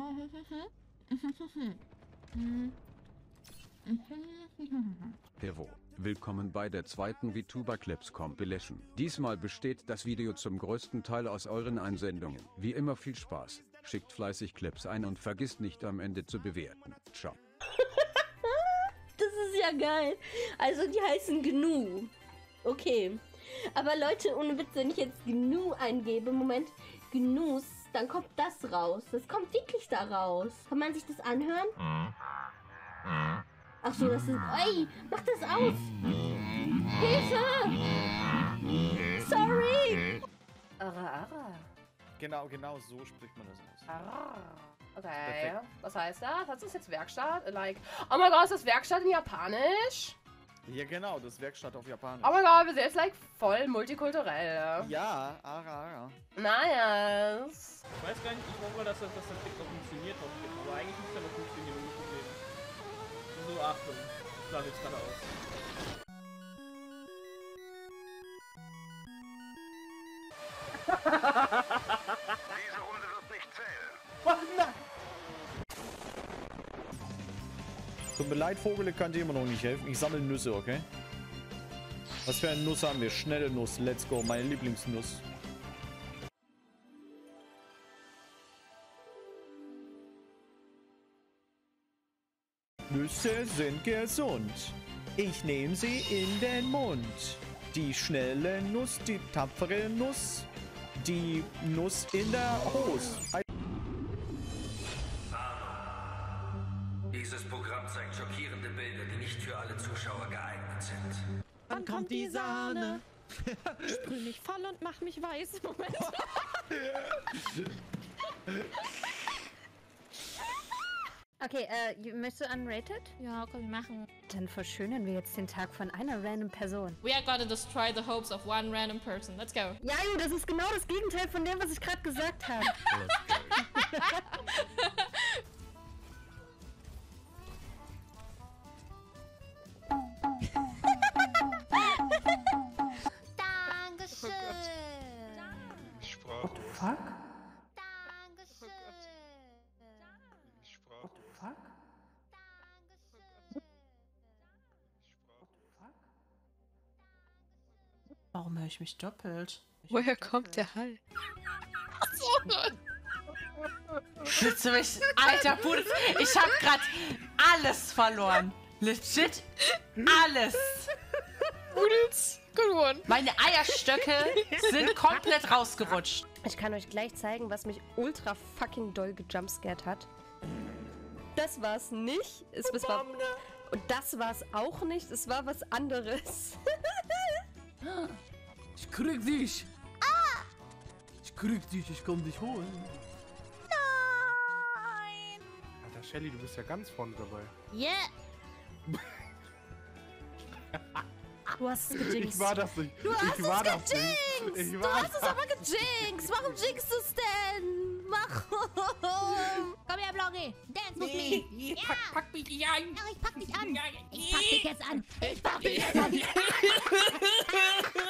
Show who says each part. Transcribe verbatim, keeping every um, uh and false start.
Speaker 1: Hevo, willkommen bei der zweiten VTuber Clips Compilation. Diesmal besteht das Video zum größten Teil aus euren Einsendungen. Wie immer viel Spaß, schickt fleißig Clips ein und vergisst nicht am Ende zu bewerten. Ciao.
Speaker 2: Das ist ja geil. Also die heißen Gnu. Okay. Aber Leute, ohne Witz, wenn ich jetzt Gnu eingebe, Moment, Gnus, dann kommt das raus. Das kommt wirklich da raus. Kann man sich das anhören? Ach so, das ist... Ey, mach das aus! Hilfe! Sorry!
Speaker 3: Ara, ara.
Speaker 4: Genau, genau so spricht man das aus.
Speaker 3: Ara. Okay,
Speaker 4: Perfekt.
Speaker 3: was heißt das? Was ist jetzt Werkstatt? Like, oh mein Gott, ist das Werkstatt in Japanisch?
Speaker 4: Ja, genau, das Werkstatt auf Japanisch.
Speaker 3: Oh mein Gott, wir sind jetzt like voll multikulturell.
Speaker 4: Ja, ara, ara.
Speaker 3: Nice.
Speaker 5: Ich weiß gar nicht, ich hoffe, dass das, dass das TikTok funktioniert noch. Aber eigentlich muss ja noch funktionieren, ohne Probleme. So, Achtung. Ich lade jetzt gerade aus.
Speaker 6: Diese Runde wird nicht zählen.
Speaker 4: Oh, nein. Tut mir leid, Vogel, ich kann dir immer noch nicht helfen. Ich sammle Nüsse, okay? Was für eine Nuss haben wir? Schnelle Nuss, let's go, meine Lieblingsnuss. Nüsse sind gesund. Ich nehme sie in den Mund. Die schnelle Nuss, die tapfere Nuss. Die Nuss in der Hose.
Speaker 6: Dieses Programm zeigt schockierende Bilder, die nicht für alle Zuschauer geeignet sind.
Speaker 7: Wann kommt die Sahne? Sprüh mich voll und mach mich weiß. Moment.
Speaker 8: Okay, äh, möchtest du unrated?
Speaker 7: Ja, können wir machen.
Speaker 8: Dann verschönern wir jetzt den Tag von einer random Person.
Speaker 7: We are gonna destroy the hopes of one random person. Let's go.
Speaker 8: Ja, jo, das ist genau das Gegenteil von dem, was ich gerade gesagt habe.
Speaker 9: Dankeschön.
Speaker 6: What the fuck?
Speaker 9: Dankeschön.
Speaker 6: What the fuck?
Speaker 10: Warum höre ich mich doppelt? Ich
Speaker 11: Woher kommt der Hall?
Speaker 10: Willst du mich? Alter Bruder, ich hab grad alles verloren. Legit alles.
Speaker 11: Pudels, good one.
Speaker 10: Meine Eierstöcke sind komplett rausgerutscht.
Speaker 2: Ich kann euch gleich zeigen, was mich ultra fucking doll gejumpscared hat. Das war's nicht. Es, es war, und das war's auch nicht. Es war was anderes.
Speaker 12: Ich krieg dich! Ah! Ich krieg dich, ich komm dich holen.
Speaker 9: Nein.
Speaker 5: Alter, Shelly, du bist ja ganz vorne dabei.
Speaker 9: Yeah.
Speaker 2: Du hast es gejinxt.
Speaker 5: Ich war das nicht.
Speaker 2: Du hast
Speaker 5: ich war
Speaker 2: es
Speaker 5: das
Speaker 2: gejinxt.
Speaker 5: nicht. Ich
Speaker 2: Du
Speaker 5: war
Speaker 2: hast es aber gejinxt. Warum jinxst du es denn? Warum?
Speaker 9: Komm her, Bloggy. Dance with me. Ja.
Speaker 10: Pack, pack mich nicht ein.
Speaker 9: Ja, ich pack dich an. Ich pack dich jetzt an. Ich pack dich jetzt an.